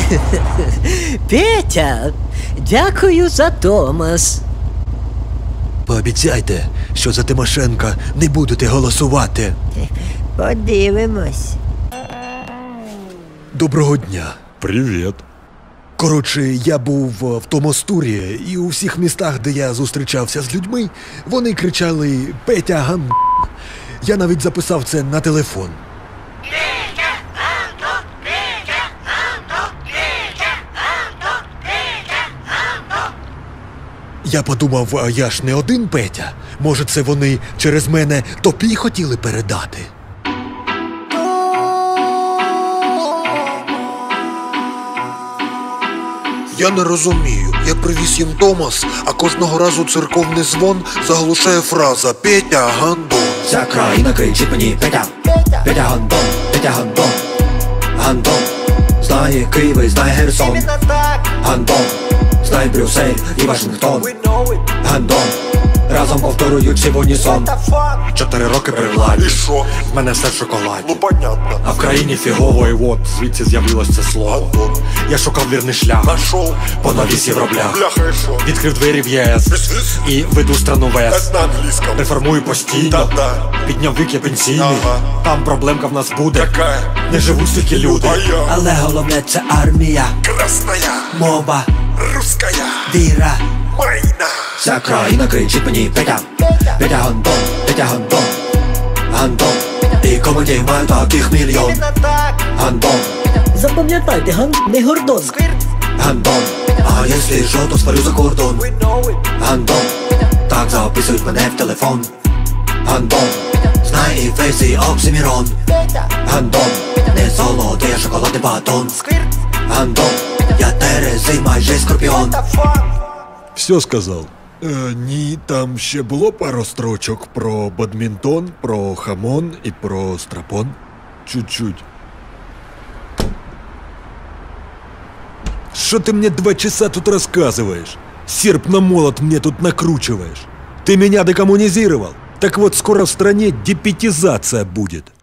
Петя, дякую за Томас. Пообіцяйте, що за Тимошенка не будете голосувати. Подивимось. Доброго дня. Привіт. Коротше, я був в Томос-турі, і у всіх містах, де я зустрічався з людьми, вони кричали «Петя ган***». Я навіть записав це на телефон. Я подумав, а я ж не один Петя. Може, це вони через мене тобі хотіли передати? Я не розумію, я привіз їм Томас, а кожного разу церковний дзвон заглушає фраза «Петя гандон». Вся країна кричить мені Петя, Петя гандон, Петя гандон, гандон. Знає Київ і знає Херсон, гандон. Знає Брюссель і Вашингтон, гандон. Разом повторюючи в унісон. 4 роки при владі, І що? в мене все в шоколаді. Ну понятно. А в країні фігово, і от звідси з'явилось це слово. Гандон. Я шукав вірний шлях Нашов. по новій євроблях. Бляха, і що? Відкрив двері в ЄС Віз-віз. і веду страну в ЕС. На англійському. Реформую постійно, Та-та. підняв вік я пенсійний. Ага. Там проблемка в нас буде, Какая? не живуть стільки люди. А я? Але головне це армія, Красная. мова, Русская. віра. Майна. Вся країна кричить мені Петя, Петя гандон, Петя гандон, гандон. І комедій маю таких мільйон. Гандон, Запам'ятайте, не гордон. гандон. А якщо що, то свалю за кордон. Гандон, так записують мене в телефон. Гандон, знає і фейс, і Оксимірон. Гандон, не золотий, а шоколадний батон. Гандон, я Терези, майже скорпіон. Все сказав. Ні, там ще було пару строчок про бадмінтон, про хамон і про страпон. Чуть-чуть. Что ты мне 2 часа тут рассказываешь? Серп на молот мне тут накручиваешь. Ты меня декоммунизировал? Так вот, скоро в стране депетизация будет.